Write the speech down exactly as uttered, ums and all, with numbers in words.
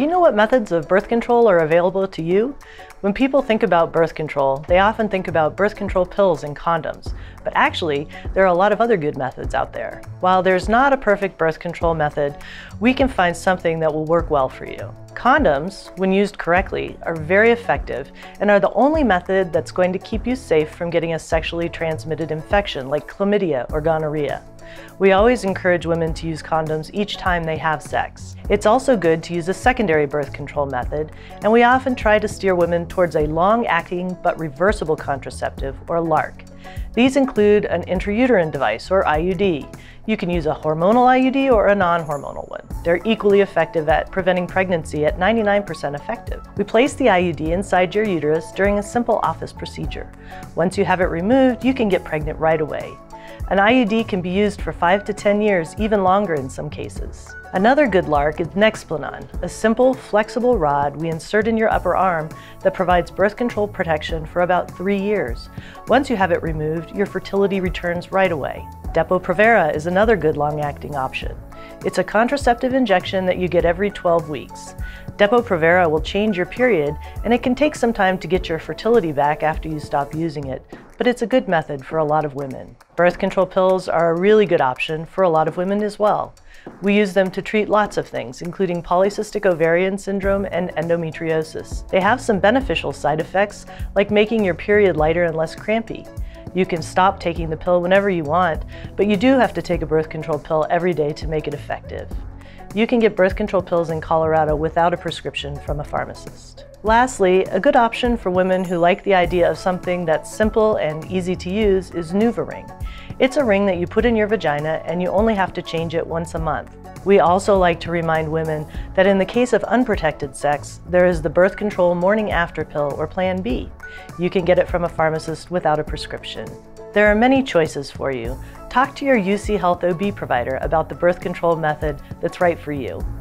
Do you know what methods of birth control are available to you? When people think about birth control, they often think about birth control pills and condoms, but actually, there are a lot of other good methods out there. While there's not a perfect birth control method, we can find something that will work well for you. Condoms, when used correctly, are very effective and are the only method that's going to keep you safe from getting a sexually transmitted infection like chlamydia or gonorrhea. We always encourage women to use condoms each time they have sex. It's also good to use a secondary birth control method, and we often try to steer women towards a long-acting but reversible contraceptive, or LARC. These include an intrauterine device, or I U D. You can use a hormonal I U D or a non-hormonal one. They're equally effective at preventing pregnancy at ninety-nine percent effective. We place the I U D inside your uterus during a simple office procedure. Once you have it removed, you can get pregnant right away. An I U D can be used for five to ten years, even longer in some cases. Another good LARC is Nexplanon, a simple, flexible rod we insert in your upper arm that provides birth control protection for about three years. Once you have it removed, your fertility returns right away. Depo-Provera is another good long-acting option. It's a contraceptive injection that you get every twelve weeks. Depo-Provera will change your period, and it can take some time to get your fertility back after you stop using it, but it's a good method for a lot of women. Birth control pills are a really good option for a lot of women as well. We use them to treat lots of things, including polycystic ovarian syndrome and endometriosis. They have some beneficial side effects, like making your period lighter and less crampy. You can stop taking the pill whenever you want, but you do have to take a birth control pill every day to make it effective. You can get birth control pills in Colorado without a prescription from a pharmacist. Lastly, a good option for women who like the idea of something that's simple and easy to use is NuvaRing. It's a ring that you put in your vagina and you only have to change it once a month. We also like to remind women that in the case of unprotected sex, there is the birth control morning after pill, or Plan B. You can get it from a pharmacist without a prescription. There are many choices for you. Talk to your U C Health O B provider about the birth control method that's right for you.